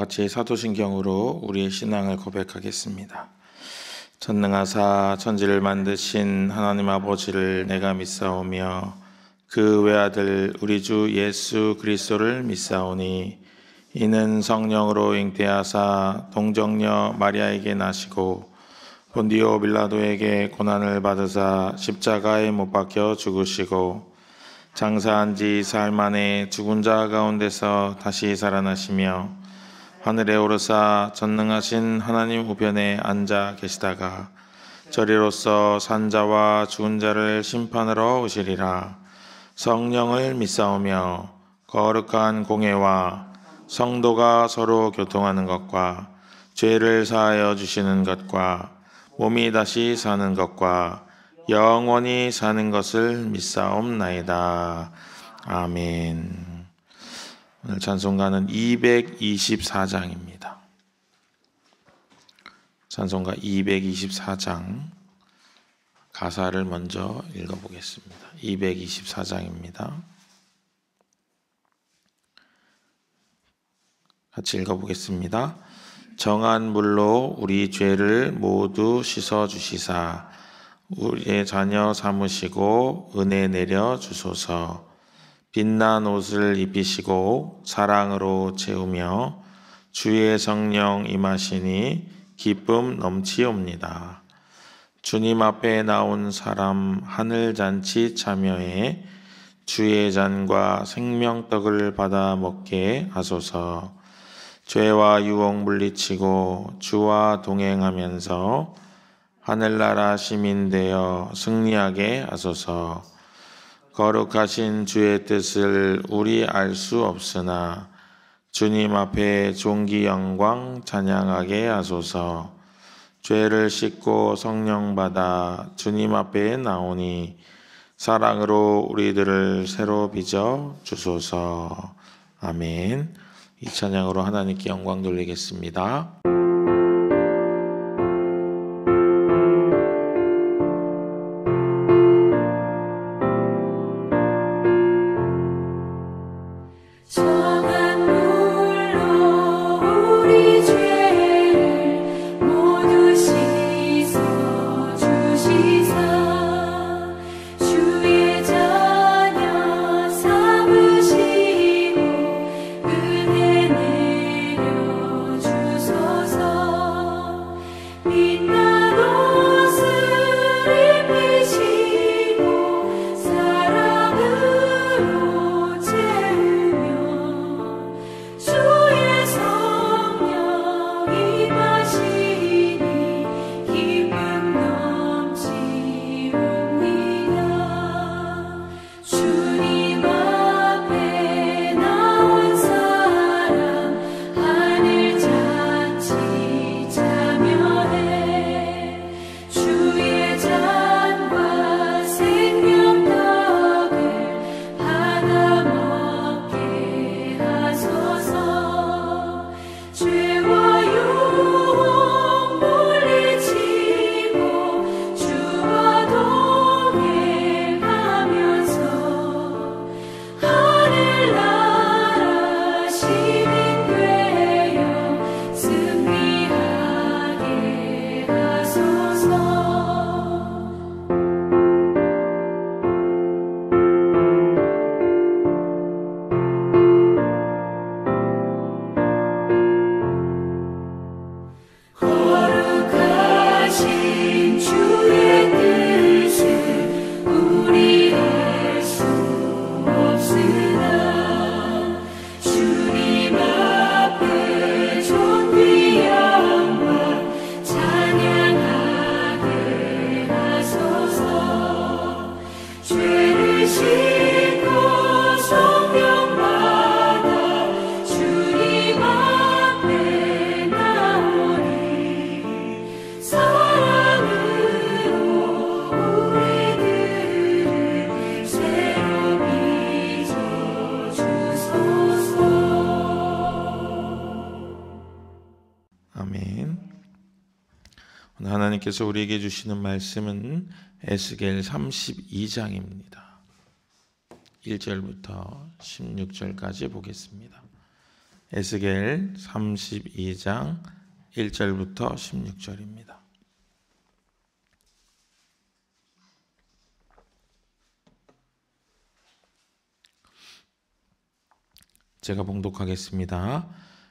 같이 사도신경으로 우리의 신앙을 고백하겠습니다. 전능하사 천지를 만드신 하나님 아버지를 내가 믿사오며 그 외아들 우리 주 예수 그리스도를 믿사오니 이는 성령으로 잉태하사 동정녀 마리아에게 나시고 본디오 빌라도에게 고난을 받으사 십자가에 못 박혀 죽으시고 장사한 지 사흘 만에 죽은 자 가운데서 다시 살아나시며 하늘에 오르사 전능하신 하나님 우편에 앉아 계시다가 저리로서 산자와 죽은 자를 심판하러 오시리라. 성령을 믿사오며 거룩한 공회와 성도가 서로 교통하는 것과 죄를 사하여 주시는 것과 몸이 다시 사는 것과 영원히 사는 것을 믿사옵나이다. 아멘. 오늘 찬송가는 224장입니다. 찬송가 224장 가사를 먼저 읽어보겠습니다. 224장입니다. 같이 읽어보겠습니다. 정한 물로 우리 죄를 모두 씻어주시사 우리의 자녀 삼으시고 은혜 내려 주소서. 빛난 옷을 입히시고 사랑으로 채우며 주의 성령 임하시니 기쁨 넘치옵니다. 주님 앞에 나온 사람 하늘잔치 참여해 주의 잔과 생명떡을 받아 먹게 하소서. 죄와 유혹 물리치고 주와 동행하면서 하늘나라 시민 되어 승리하게 하소서. 거룩하신 주의 뜻을 우리 알 수 없으나 주님 앞에 존귀 영광 찬양하게 하소서. 죄를 씻고 성령 받아 주님 앞에 나오니 사랑으로 우리들을 새로 빚어 주소서. 아멘. 이 찬양으로 하나님께 영광 돌리겠습니다. 하나님께서 우리에게 주시는 말씀은 에스겔 32장입니다. 1절부터 16절까지 보겠습니다. 에스겔 32장 1절부터 16절입니다. 제가 봉독하겠습니다.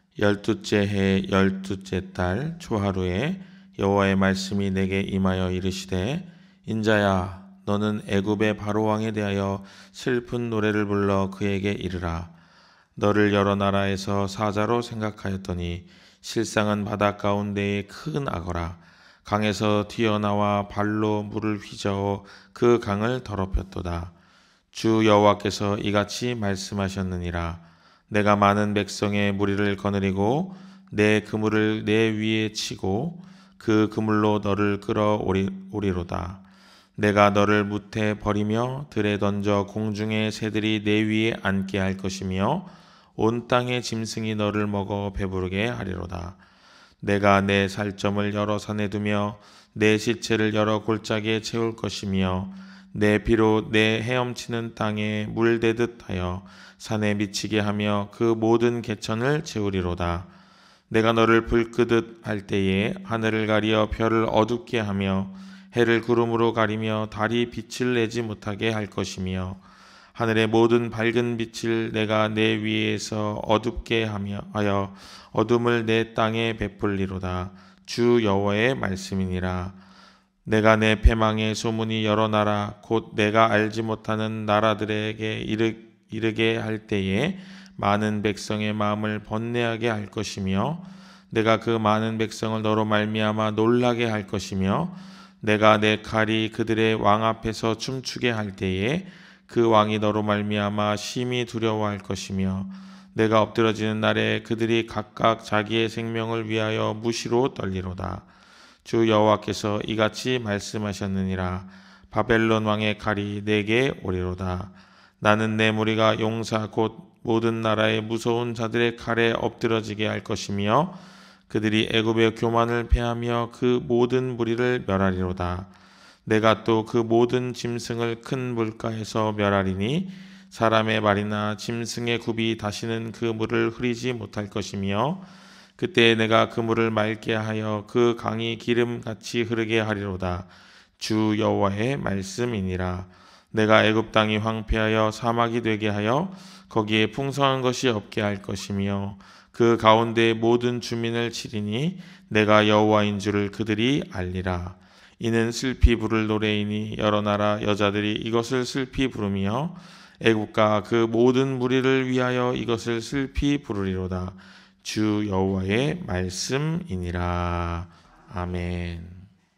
12째 해 12째 달 초하루에 여호와의 말씀이 내게 임하여 이르시되 인자야 너는 애굽의 바로 왕에 대하여 슬픈 노래를 불러 그에게 이르라. 너를 여러 나라에서 사자로 생각하였더니 실상은 바다 가운데의 큰 악어라. 강에서 튀어나와 발로 물을 휘저어 그 강을 더럽혔도다. 주 여호와께서 이같이 말씀하셨느니라. 내가 많은 백성의 무리를 거느리고 내 그물을 내 위에 치고 그 그물로 너를 끌어오리로다. 내가 너를 무태 버리며 들에 던져 공중의 새들이 내 위에 앉게 할 것이며 온 땅의 짐승이 너를 먹어 배부르게 하리로다. 내가 내 살점을 여러 산에 두며 내 시체를 여러 골짜기에 채울 것이며 내 피로 내 헤엄치는 땅에 물대듯 하여 산에 미치게 하며 그 모든 개천을 채우리로다. 내가 너를 불 끄듯 할 때에 하늘을 가리어 별을 어둡게 하며 해를 구름으로 가리며 달이 빛을 내지 못하게 할 것이며 하늘의 모든 밝은 빛을 내가 내 위에서 어둡게 하여 어둠을 내 땅에 베풀리로다. 주 여호와의 말씀이니라. 내가 내 패망의 소문이 여러 나라 곧 내가 알지 못하는 나라들에게 이르게 할 때에 많은 백성의 마음을 번뇌하게 할 것이며 내가 그 많은 백성을 너로 말미암아 놀라게 할 것이며 내가 내 칼이 그들의 왕 앞에서 춤추게 할 때에 그 왕이 너로 말미암아 심히 두려워할 것이며 내가 엎드러지는 날에 그들이 각각 자기의 생명을 위하여 무시로 떨리로다. 주 여호와께서 이같이 말씀하셨느니라. 바벨론 왕의 칼이 내게 오리로다. 나는 내 무리가 용사 곧 모든 나라의 무서운 자들의 칼에 엎드러지게 할 것이며 그들이 애굽의 교만을 패하며 그 모든 무리를 멸하리로다. 내가 또 그 모든 짐승을 큰 물가에서 멸하리니 사람의 말이나 짐승의 굽이 다시는 그 물을 흐리지 못할 것이며 그때 내가 그 물을 맑게 하여 그 강이 기름같이 흐르게 하리로다. 주 여호와의 말씀이니라. 내가 애굽 땅이 황폐하여 사막이 되게 하여 거기에 풍성한 것이 없게 할 것이며 그 가운데 모든 주민을 치리니 내가 여호와인 줄을 그들이 알리라. 이는 슬피 부를 노래이니 여러 나라 여자들이 이것을 슬피 부르며 애굽과 그 모든 무리를 위하여 이것을 슬피 부르리로다. 주 여호와의 말씀이니라. 아멘.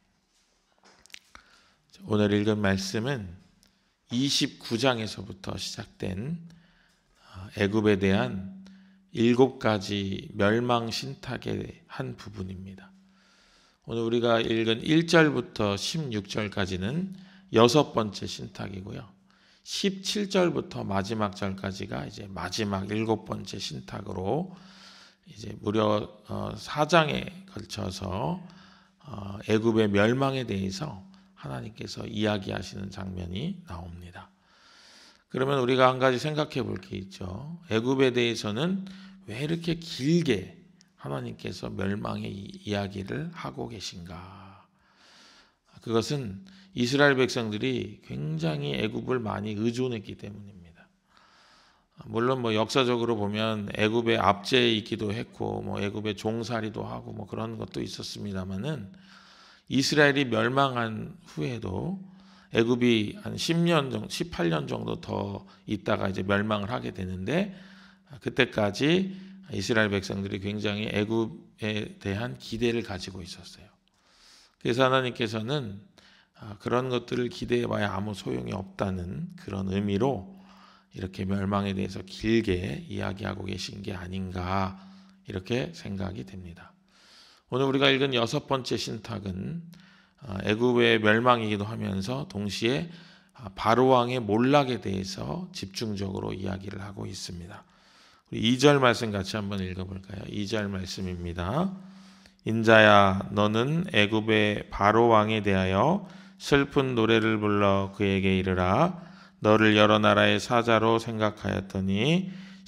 오늘 읽은 말씀은 29장에서부터 시작된 애굽에 대한 7가지 멸망 신탁의 한 부분입니다. 오늘 우리가 읽은 1절부터 16절까지는 6번째 신탁이고요. 17절부터 마지막 절까지가 이제 마지막 7번째 신탁으로 이제 무려 4장에 걸쳐서 애굽의 멸망에 대해서 하나님께서 이야기하시는 장면이 나옵니다. 그러면 우리가 한 가지 생각해 볼 게 있죠. 애굽에 대해서는 왜 이렇게 길게 하나님께서 멸망의 이야기를 하고 계신가? 그것은 이스라엘 백성들이 굉장히 애굽을 많이 의존했기 때문입니다. 물론 역사적으로 보면 애굽의 압제에 있기도 했고 애굽의 종살이도 하고 그런 것도 있었습니다만은 이스라엘이 멸망한 후에도 애굽이 한 10년 정도, 18년 정도 더 있다가 이제 멸망을 하게 되는데 그때까지 이스라엘 백성들이 굉장히 애굽에 대한 기대를 가지고 있었어요. 그래서 하나님께서는 그런 것들을 기대해봐야 아무 소용이 없다는 그런 의미로 이렇게 멸망에 대해서 길게 이야기하고 계신 게 아닌가 이렇게 생각이 됩니다. 오늘 우리가 읽은 6번째 신탁은 애굽의 멸망이기도 하면서 동시에 바로 왕의 몰락에 대해서 집중적으로 이야기를 하고 있습니다. 2절 말씀 같이 한번 읽어볼까요? 2절 말씀입니다. 인자야 너는 애굽의 바로 왕에 대하여 슬픈 노래를 불러 그에게 이르라. 너를 여러 나라의 사자로 생각하였더니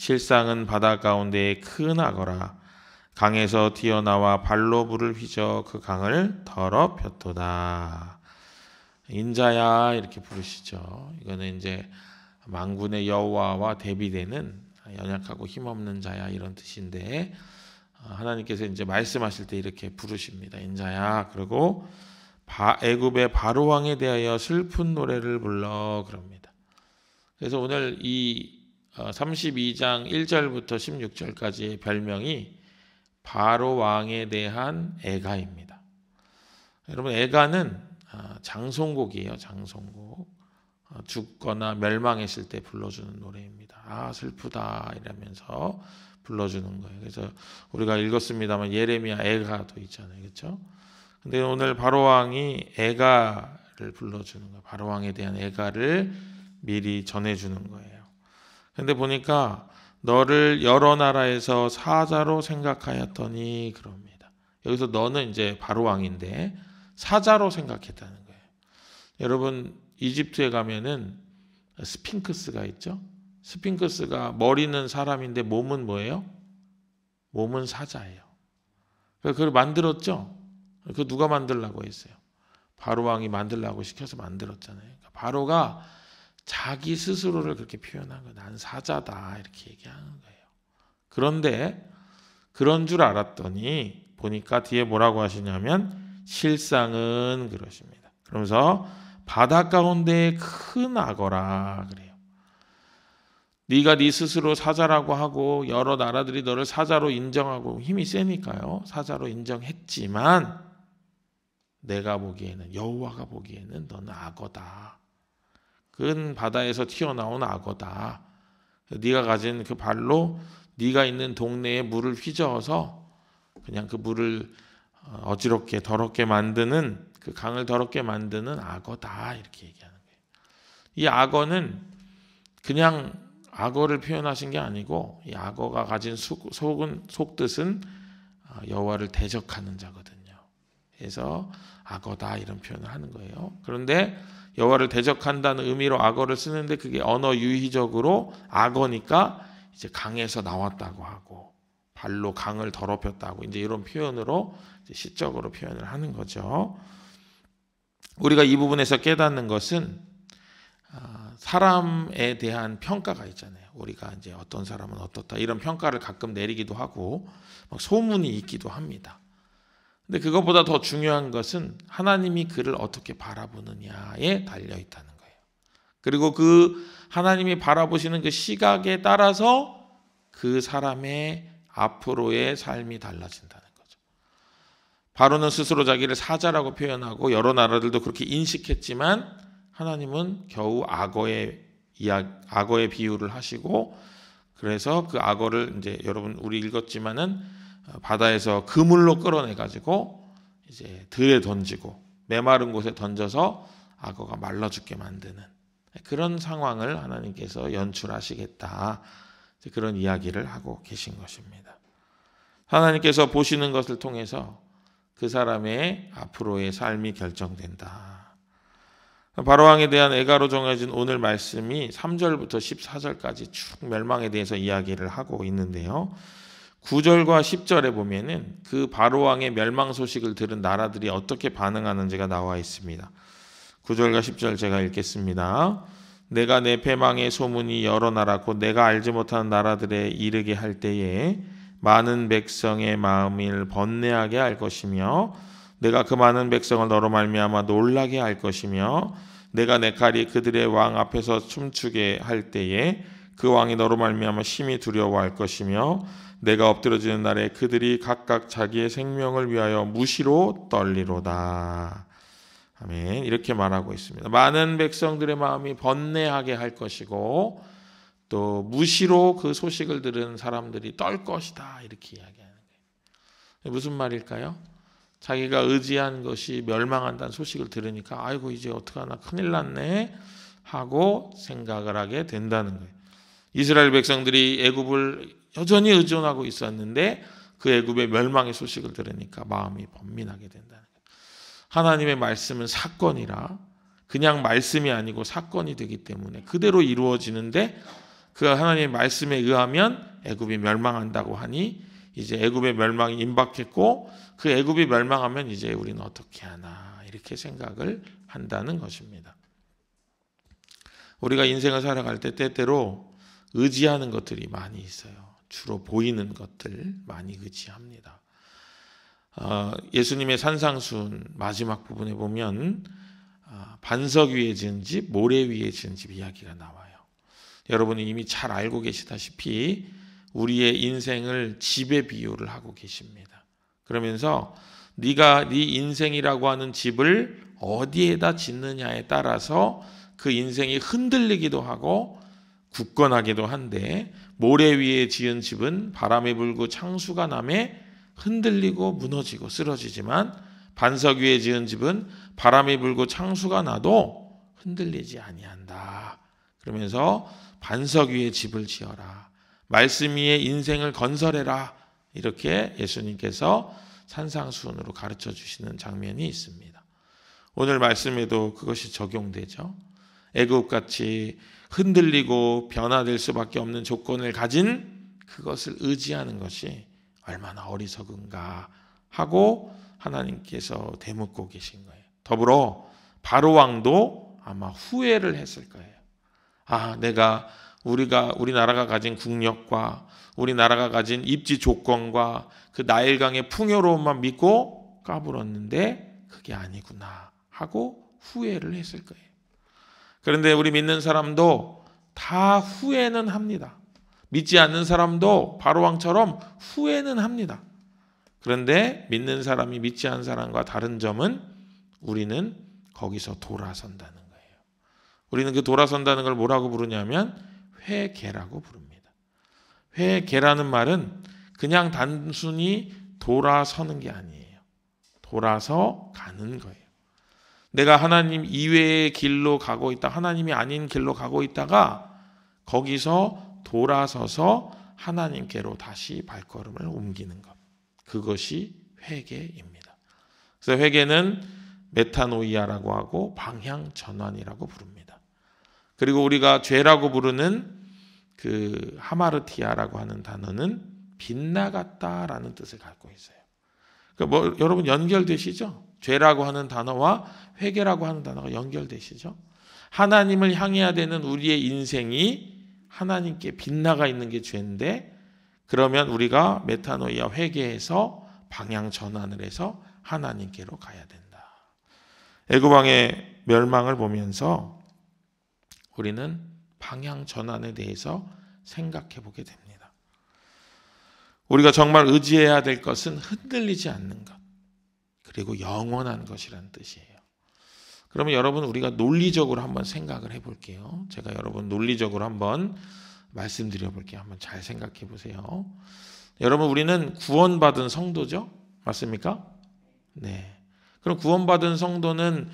실상은 바다 가운데에 큰 악어라. 강에서 튀어나와 발로 물을 휘저 그 강을 더럽혔도다. 인자야 이렇게 부르시죠. 이거는 이제 만군의 여호와와 대비되는 연약하고 힘없는 자야 이런 뜻인데, 하나님께서 이제 말씀하실 때 이렇게 부르십니다. 인자야. 그리고 애굽의 바로 왕에 대하여 슬픈 노래를 불러 그럽니다. 그래서 오늘 이 32장 1절부터 16절까지의 별명이 바로 왕에 대한 애가입니다. 여러분, 애가는 장송곡이에요. 장송곡. 죽거나 멸망했을 때 불러주는 노래입니다. 아 슬프다 이러면서 불러주는 거예요. 그래서 우리가 읽었습니다만 예레미야 애가도 있잖아요. 그렇죠? 근데 오늘 바로왕이 애가를 불러주는 거예요. 바로왕에 대한 애가를 미리 전해주는 거예요. 근데 보니까 너를 여러 나라에서 사자로 생각하였더니 그럽니다. 여기서 너는 이제 바로왕인데 사자로 생각했다는 거예요. 여러분, 이집트에 가면은 스핑크스가 있죠. 스핑크스가 머리는 사람인데 몸은 뭐예요? 몸은 사자예요. 그걸 만들었죠. 그 누가 만들라고 했어요? 바로왕이 만들라고 시켜서 만들었잖아요. 그러니까 바로가 자기 스스로를 그렇게 표현한 거예요. 난 사자다 이렇게 얘기하는 거예요. 그런데 그런 줄 알았더니 보니까 뒤에 뭐라고 하시냐면 실상은 그러십니다. 그러면서 바다 가운데에 큰 악어라 그래요. 네가 네 스스로 사자라고 하고 여러 나라들이 너를 사자로 인정하고 힘이 세니까요. 사자로 인정했지만 내가 보기에는, 여호와가 보기에는 너는 악어다. 그건 바다에서 튀어나온 악어다. 네가 가진 그 발로 네가 있는 동네에 물을 휘저어서 그냥 그 물을 어지럽게 더럽게 만드는, 그 강을 더럽게 만드는 악어다 이렇게 얘기하는 거예요. 이 악어는 그냥 악어를 표현하신 게 아니고 이 악어가 가진 속뜻은 여호와를 대적하는 자거든요. 그래서 악어다 이런 표현을 하는 거예요. 그런데 여호와를 대적한다는 의미로 악어를 쓰는데 그게 언어 유희적으로 악어니까 이제 강에서 나왔다고 하고 발로 강을 더럽혔다고 이제 이런 표현으로 이제 시적으로 표현을 하는 거죠. 우리가 이 부분에서 깨닫는 것은 사람에 대한 평가가 있잖아요. 우리가 이제 어떤 사람은 어떻다 이런 평가를 가끔 내리기도 하고 막 소문이 있기도 합니다. 근데 그것보다 더 중요한 것은 하나님이 그를 어떻게 바라보느냐에 달려 있다는 거예요. 그리고 그 하나님이 바라보시는 그 시각에 따라서 그 사람의 앞으로의 삶이 달라진다는 거죠. 바로는 스스로 자기를 사자라고 표현하고 여러 나라들도 그렇게 인식했지만 하나님은 겨우 악어의 비유를 하시고, 그래서 그 악어를 이제 여러분 우리 읽었지만은 바다에서 그물로 끌어내 가지고 이제 들에 던지고 메마른 곳에 던져서 악어가 말라 죽게 만드는 그런 상황을 하나님께서 연출하시겠다, 그런 이야기를 하고 계신 것입니다. 하나님께서 보시는 것을 통해서 그 사람의 앞으로의 삶이 결정된다. 바로왕에 대한 애가로 정해진 오늘 말씀이 3절부터 14절까지 쭉 멸망에 대해서 이야기를 하고 있는데요. 9절과 10절에 보면은 그 바로왕의 멸망 소식을 들은 나라들이 어떻게 반응하는지가 나와 있습니다. 9절과 10절 제가 읽겠습니다. 내가 내 패망의 소문이 여러 나라 곧 내가 알지 못하는 나라들에 이르게 할 때에 많은 백성의 마음을 번뇌하게 할 것이며 내가 그 많은 백성을 너로 말미암아 놀라게 할 것이며 내가 내 칼이 그들의 왕 앞에서 춤추게 할 때에 그 왕이 너로 말미암아 심히 두려워할 것이며 내가 엎드러지는 날에 그들이 각각 자기의 생명을 위하여 무시로 떨리로다. 아멘. 이렇게 말하고 있습니다. 많은 백성들의 마음이 번뇌하게 할 것이고 또 무시로 그 소식을 들은 사람들이 떨 것이다 이렇게 이야기하는 거예요. 무슨 말일까요? 자기가 의지한 것이 멸망한다는 소식을 들으니까 아이고 이제 어떡하나 큰일 났네 하고 생각을 하게 된다는 거예요. 이스라엘 백성들이 애굽을 여전히 의존하고 있었는데 그 애굽의 멸망의 소식을 들으니까 마음이 번민하게 된다는 거예요. 하나님의 말씀은 사건이라 그냥 말씀이 아니고 사건이 되기 때문에 그대로 이루어지는데 그 하나님의 말씀에 의하면 애굽이 멸망한다고 하니 이제 애굽의 멸망이 임박했고 그 애굽이 멸망하면 이제 우리는 어떻게 하나 이렇게 생각을 한다는 것입니다. 우리가 인생을 살아갈 때 때때로 의지하는 것들이 많이 있어요. 주로 보이는 것들 많이 의지합니다. 예수님의 산상수훈 마지막 부분에 보면 반석 위에 지은 집, 모래 위에 지은 집 이야기가 나와요. 여러분이 이미 잘 알고 계시다시피 우리의 인생을 집에 비유를 하고 계십니다. 그러면서 네가 네 인생이라고 하는 집을 어디에다 짓느냐에 따라서 그 인생이 흔들리기도 하고 굳건하기도 한데 모래 위에 지은 집은 바람이 불고 창수가 남에 흔들리고 무너지고 쓰러지지만 반석 위에 지은 집은 바람이 불고 창수가 나도 흔들리지 아니한다. 그러면서 반석 위에 집을 지어라. 말씀 위에 인생을 건설해라. 이렇게 예수님께서 산상수훈으로 가르쳐 주시는 장면이 있습니다. 오늘 말씀에도 그것이 적용되죠. 애굽같이 흔들리고 변화될 수밖에 없는 조건을 가진 그것을 의지하는 것이 얼마나 어리석은가 하고 하나님께서 되묻고 계신 거예요. 더불어 바로 왕도 아마 후회를 했을 거예요. 우리나라가 가진 국력과 우리나라가 가진 입지 조건과 그 나일강의 풍요로움만 믿고 까불었는데 그게 아니구나 하고 후회를 했을 거예요. 그런데 우리 믿는 사람도 다 후회는 합니다. 믿지 않는 사람도 바로왕처럼 후회는 합니다. 그런데 믿는 사람이 믿지 않은 사람과 다른 점은 우리는 거기서 돌아선다는 거예요. 우리는 그 돌아선다는 걸 뭐라고 부르냐면 회개라고 부릅니다. 회개라는 말은 그냥 단순히 돌아서는 게 아니에요. 돌아서 가는 거예요. 내가 하나님 이외의 길로 가고 있다, 하나님이 아닌 길로 가고 있다가 거기서 돌아서서 하나님께로 다시 발걸음을 옮기는 것. 그것이 회개입니다. 그래서 회개는 메타노이아라고 하고 방향 전환이라고 부릅니다. 그리고 우리가 죄라고 부르는 그 하마르티아라고 하는 단어는 빗나갔다라는 뜻을 갖고 있어요. 그러니까 여러분 연결되시죠? 죄라고 하는 단어와 회개라고 하는 단어가 연결되시죠? 하나님을 향해야 되는 우리의 인생이 하나님께 빗나가 있는 게 죄인데 그러면 우리가 메타노이아 회개해서 방향 전환을 해서 하나님께로 가야 된다. 애굽 왕의 멸망을 보면서 우리는 방향 전환에 대해서 생각해 보게 됩니다. 우리가 정말 의지해야 될 것은 흔들리지 않는 것, 그리고 영원한 것이라는 뜻이에요. 그러면 여러분 우리가 논리적으로 한번 생각을 해볼게요. 제가 여러분 논리적으로 한번 말씀드려 볼게요. 한번 잘 생각해 보세요. 여러분 우리는 구원받은 성도죠? 맞습니까? 네. 그럼 구원받은 성도는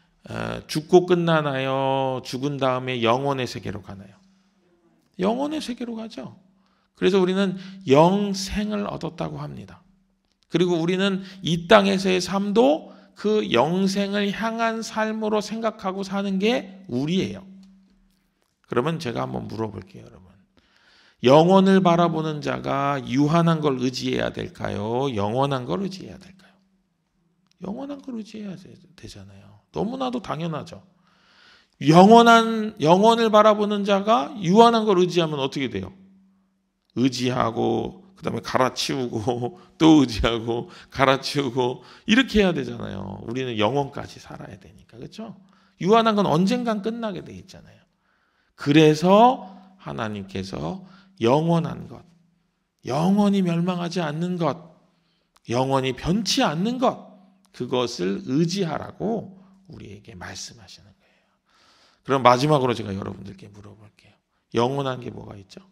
죽고 끝나나요? 죽은 다음에 영혼의 세계로 가나요? 영혼의 세계로 가죠. 그래서 우리는 영생을 얻었다고 합니다. 그리고 우리는 이 땅에서의 삶도 그 영생을 향한 삶으로 생각하고 사는 게 우리예요. 그러면 제가 한번 물어볼게요, 여러분. 영혼을 바라보는 자가 유한한 걸 의지해야 될까요? 영원한 걸 의지해야 될까요? 영원한 걸 의지해야 되잖아요. 너무나도 당연하죠. 영혼을 바라보는 자가 유한한 걸 의지하면 어떻게 돼요? 의지하고 그 다음에 갈아치우고 또 의지하고 갈아치우고 이렇게 해야 되잖아요. 우리는 영원까지 살아야 되니까. 그렇죠? 유한한 건 언젠간 끝나게 돼 있잖아요. 그래서 하나님께서 영원한 것, 영원히 멸망하지 않는 것, 영원히 변치 않는 것, 그것을 의지하라고 우리에게 말씀하시는 거예요. 그럼 마지막으로 제가 여러분들께 물어볼게요. 영원한 게 뭐가 있죠?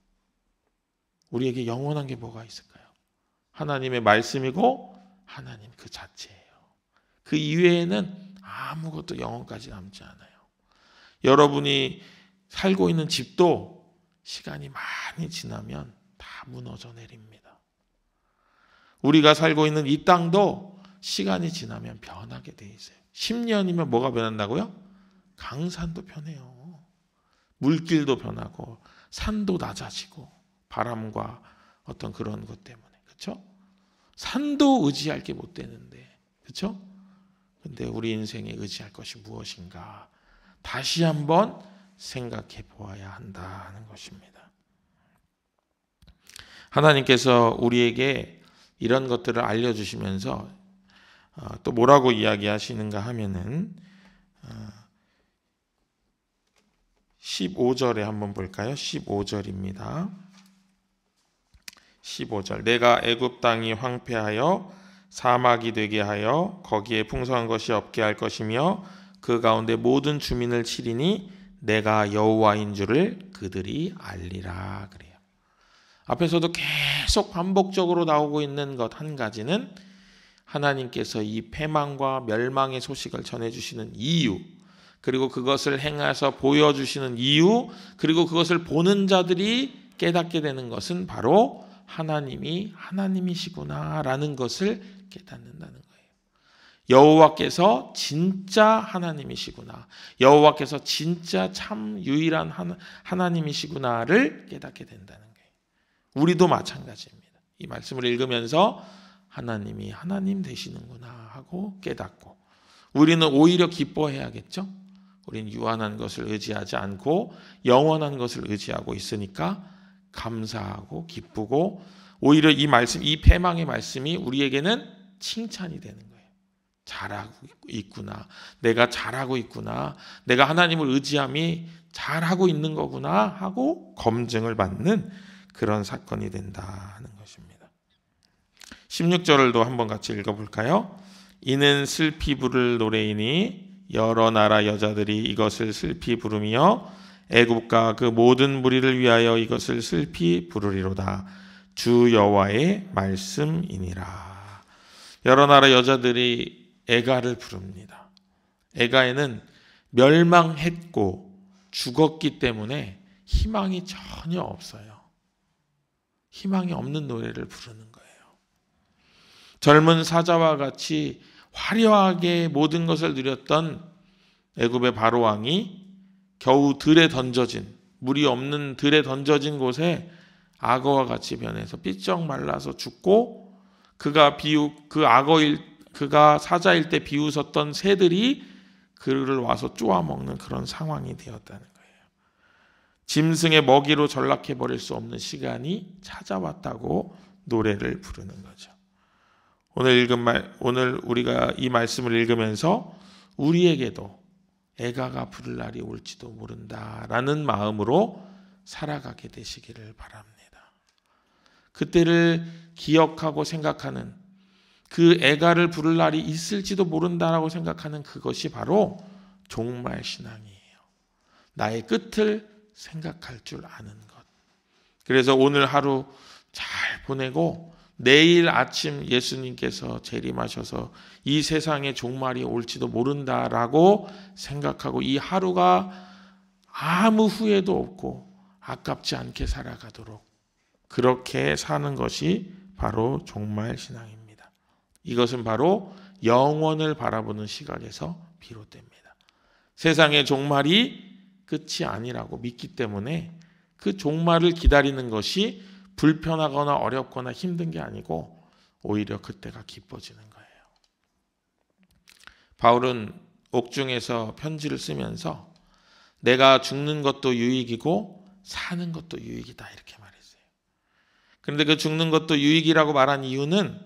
우리에게 영원한 게 뭐가 있을까요? 하나님의 말씀이고 하나님 그 자체예요. 그 이외에는 아무것도 영원까지 남지 않아요. 여러분이 살고 있는 집도 시간이 많이 지나면 다 무너져 내립니다. 우리가 살고 있는 이 땅도 시간이 지나면 변하게 돼 있어요. 10년이면 뭐가 변한다고요? 강산도 변해요. 물길도 변하고 산도 낮아지고 바람과 어떤 그런 것 때문에, 그렇죠? 산도 의지할 게 못 되는데, 그렇죠? 근데 우리 인생에 의지할 것이 무엇인가 다시 한번 생각해 보아야 한다는 것입니다. 하나님께서 우리에게 이런 것들을 알려주시면서 또 뭐라고 이야기하시는가 하면은 15절에 한번 볼까요? 15절입니다. 15절. 내가 애굽 땅이 황폐하여 사막이 되게 하여 거기에 풍성한 것이 없게 할 것이며 그 가운데 모든 주민을 치리니 내가 여호와인 줄을 그들이 알리라 그래요. 앞에서도 계속 반복적으로 나오고 있는 것 한 가지는 하나님께서 이 패망과 멸망의 소식을 전해주시는 이유, 그리고 그것을 행해서 보여주시는 이유, 그리고 그것을 보는 자들이 깨닫게 되는 것은 바로 하나님이 하나님이시구나라는 것을 깨닫는다는 거예요. 여호와께서 진짜 하나님이시구나, 여호와께서 진짜 참 유일한 하나님이시구나를 깨닫게 된다는 거예요. 우리도 마찬가지입니다. 이 말씀을 읽으면서 하나님이 하나님 되시는구나 하고 깨닫고, 우리는 오히려 기뻐해야겠죠. 우리는 유한한 것을 의지하지 않고 영원한 것을 의지하고 있으니까 감사하고 기쁘고, 오히려 이 말씀, 이 패망의 말씀이 우리에게는 칭찬이 되는 거예요. 잘하고 있구나, 내가 잘하고 있구나, 내가 하나님을 의지함이 잘하고 있는 거구나 하고 검증을 받는 그런 사건이 된다는 것입니다. 16절을도 한번 같이 읽어볼까요? 이는 슬피 부를 노래이니 여러 나라 여자들이 이것을 슬피 부르며 애굽과 그 모든 무리를 위하여 이것을 슬피 부르리로다. 주 여호와의 말씀이니라. 여러 나라 여자들이 애가를 부릅니다. 애가에는 멸망했고 죽었기 때문에 희망이 전혀 없어요. 희망이 없는 노래를 부르는 거예요. 젊은 사자와 같이 화려하게 모든 것을 누렸던 애굽의 바로 왕이 겨우 들에 던져진, 물이 없는 들에 던져진 곳에 악어와 같이 변해서 삐쩍 말라서 죽고, 그가 사자일 때 비웃었던 새들이 그를 와서 쪼아먹는 그런 상황이 되었다는 거예요. 짐승의 먹이로 전락해 버릴 수 없는 시간이 찾아왔다고 노래를 부르는 거죠. 오늘 우리가 이 말씀을 읽으면서 우리에게도 애가가 부를 날이 올지도 모른다라는 마음으로 살아가게 되시기를 바랍니다. 그때를 기억하고 생각하는, 그 애가를 부를 날이 있을지도 모른다라고 생각하는 그것이 바로 종말 신앙이에요. 나의 끝을 생각할 줄 아는 것. 그래서 오늘 하루 잘 보내고 내일 아침 예수님께서 재림하셔서 이 세상에 종말이 올지도 모른다라고 생각하고 이 하루가 아무 후회도 없고 아깝지 않게 살아가도록 그렇게 사는 것이 바로 종말 신앙입니다. 이것은 바로 영원을 바라보는 시각에서 비롯됩니다. 세상의 종말이 끝이 아니라고 믿기 때문에 그 종말을 기다리는 것이 불편하거나 어렵거나 힘든 게 아니고 오히려 그때가 기뻐지는 거예요. 바울은 옥중에서 편지를 쓰면서 내가 죽는 것도 유익이고 사는 것도 유익이다 이렇게 말했어요. 그런데 그 죽는 것도 유익이라고 말한 이유는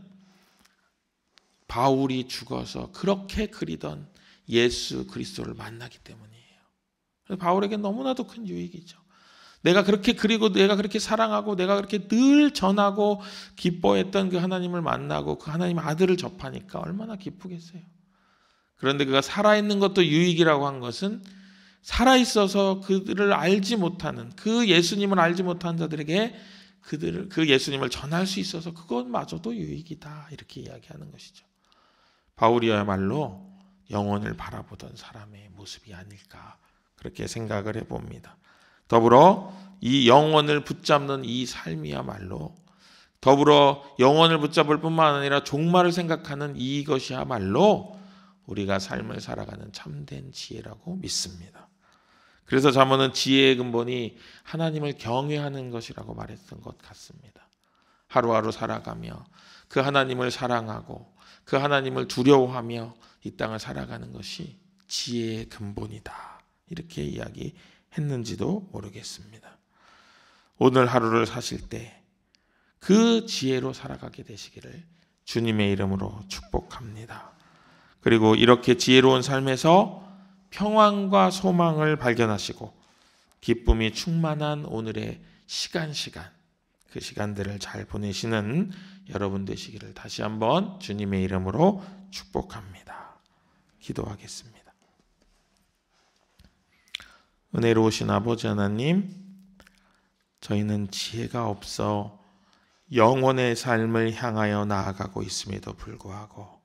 바울이 죽어서 그렇게 그리던 예수 그리스도를 만나기 때문이에요. 바울에게 너무나도 큰 유익이죠. 내가 그렇게 그리고 내가 그렇게 사랑하고 내가 그렇게 늘 전하고 기뻐했던 그 하나님을 만나고 그 하나님 아들을 접하니까 얼마나 기쁘겠어요. 그런데 그가 살아있는 것도 유익이라고 한 것은 살아있어서 그들을 알지 못하는, 그 예수님을 알지 못하는 자들에게 그 예수님을 전할 수 있어서 그것마저도 유익이다 이렇게 이야기하는 것이죠. 바울이야말로 영혼을 바라보던 사람의 모습이 아닐까 그렇게 생각을 해봅니다. 더불어 이 영혼을 붙잡는 이 삶이야말로, 더불어 영혼을 붙잡을 뿐만 아니라 종말을 생각하는 이것이야말로 우리가 삶을 살아가는 참된 지혜라고 믿습니다. 그래서 잠언은 지혜의 근본이 하나님을 경외하는 것이라고 말했던 것 같습니다. 하루하루 살아가며 그 하나님을 사랑하고 그 하나님을 두려워하며 이 땅을 살아가는 것이 지혜의 근본이다. 이렇게 이야기했는지도 모르겠습니다. 오늘 하루를 사실 때 그 지혜로 살아가게 되시기를 주님의 이름으로 축복합니다. 그리고 이렇게 지혜로운 삶에서 평안과 소망을 발견하시고 기쁨이 충만한 오늘의 시간 그 시간들을 잘 보내시는 여러분 되시기를 다시 한번 주님의 이름으로 축복합니다. 기도하겠습니다. 은혜로우신 아버지 하나님, 저희는 지혜가 없어 영혼의 삶을 향하여 나아가고 있음에도 불구하고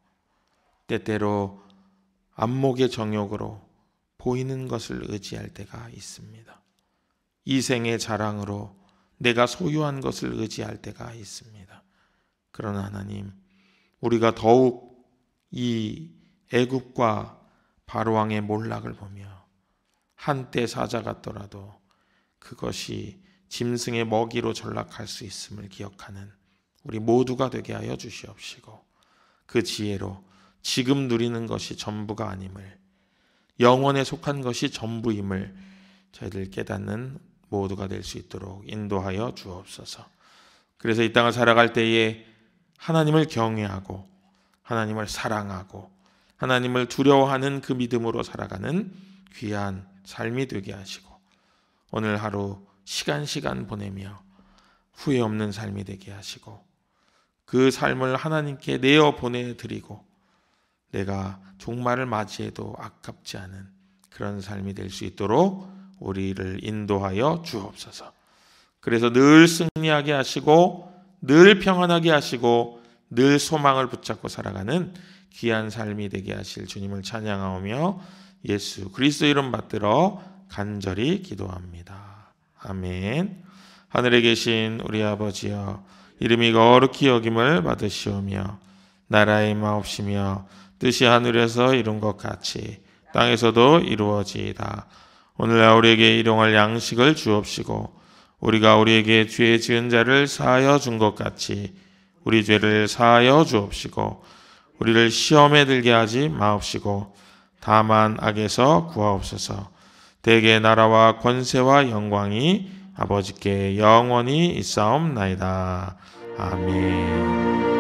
때때로 안목의 정욕으로 보이는 것을 의지할 때가 있습니다. 이생의 자랑으로 내가 소유한 것을 의지할 때가 있습니다. 그러나 하나님, 우리가 더욱 이 애굽과 바로왕의 몰락을 보며 한때 사자 같더라도 그것이 짐승의 먹이로 전락할 수 있음을 기억하는 우리 모두가 되게 하여 주시옵시고 그 지혜로 지금 누리는 것이 전부가 아님을, 영원에 속한 것이 전부임을 저희들 깨닫는 모두가 될 수 있도록 인도하여 주옵소서. 그래서 이 땅을 살아갈 때에 하나님을 경외하고 하나님을 사랑하고 하나님을 두려워하는 그 믿음으로 살아가는 귀한 삶이 되게 하시고 오늘 하루 시간 보내며 후회 없는 삶이 되게 하시고 그 삶을 하나님께 내어 보내드리고 내가 종말을 맞이해도 아깝지 않은 그런 삶이 될 수 있도록 우리를 인도하여 주옵소서. 그래서 늘 승리하게 하시고 늘 평안하게 하시고 늘 소망을 붙잡고 살아가는 귀한 삶이 되게 하실 주님을 찬양하오며 예수 그리스도 이름 받들어 간절히 기도합니다. 아멘. 하늘에 계신 우리 아버지여, 이름이 거룩히 여김을 받으시오며 나라의 임하옵시며 뜻이 하늘에서 이룬 것 같이 땅에서도 이루어지이다. 오늘날 우리에게 일용할 양식을 주옵시고 우리가 우리에게 죄 지은 자를 사하여 준 것 같이 우리 죄를 사하여 주옵시고 우리를 시험에 들게 하지 마옵시고 다만 악에서 구하옵소서. 대개 나라와 권세와 영광이 아버지께 영원히 있사옵나이다. 아멘.